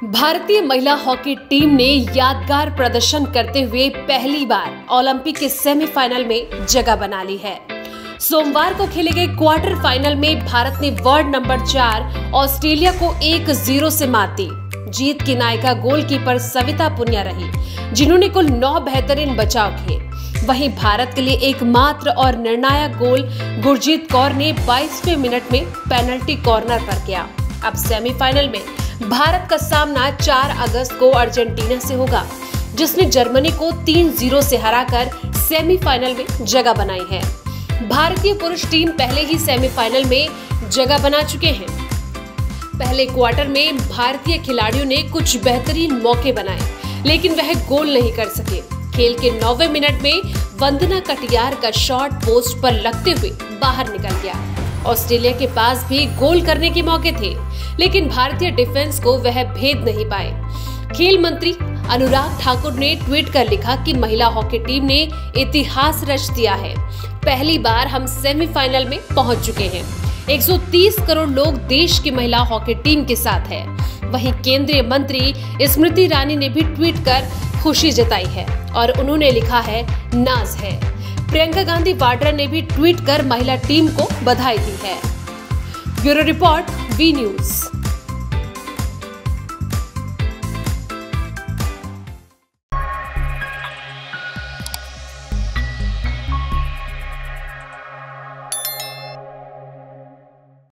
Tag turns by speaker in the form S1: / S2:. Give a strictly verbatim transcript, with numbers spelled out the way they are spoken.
S1: भारतीय महिला hockey team ने यादगार प्रदर्शन करते हुए पहली बार ओलंपिक के सेमीफाइनल में जगह बना ली है। सोमवार को खेले गए क्वार्टर फाइनल में भारत ने वर्ल्ड नंबर चार ऑस्ट्रेलिया को एक जीरो से मात दी। जीत की नायिका गोलकीपर सविता पुनिया रही, जिन्होंने कुल नौ बेहतरीन बचाव किए। वहीं भारत के लिए एकमात्र और निर्णायक गोल गुरजीत कौर ने बाईसवें मिनट में पेनल्टी कॉर्नर पर किया। अब सेमीफाइनल में भारत का सामना चार अगस्त को अर्जेंटीना से होगा, जिसने जर्मनी को तीन जीरो से हराकर सेमीफाइनल में जगह बनाई है। भारतीय पुरुष टीम पहले ही सेमीफाइनल में जगह बना चुके हैं। पहले क्वार्टर में भारतीय खिलाड़ियों ने कुछ बेहतरीन मौके बनाए, लेकिन वह गोल नहीं कर सके। खेल के नौवें मिनट में वंदना कटियार का शॉट पोस्ट पर लगते हुए बाहर निकल गया। ऑस्ट्रेलिया के पास भी गोल करने के मौके थे, लेकिन भारतीय डिफेंस को वह भेद नहीं पाए। खेल मंत्री अनुराग ठाकुर ने ट्वीट कर लिखा कि महिला हॉकी टीम ने इतिहास रच दिया है। पहली बार हम सेमीफाइनल में पहुंच चुके हैं। एक सौ तीस करोड़ लोग देश की महिला हॉकी टीम के साथ है। वहीं केंद्रीय मंत्री स्मृति ईरानी ने भी ट्वीट कर खुशी जताई है और उन्होंने लिखा है, नाज है। प्रियंका गांधी वाड्रा ने भी ट्वीट कर महिला टीम को बधाई दी है। Bureau report, V news.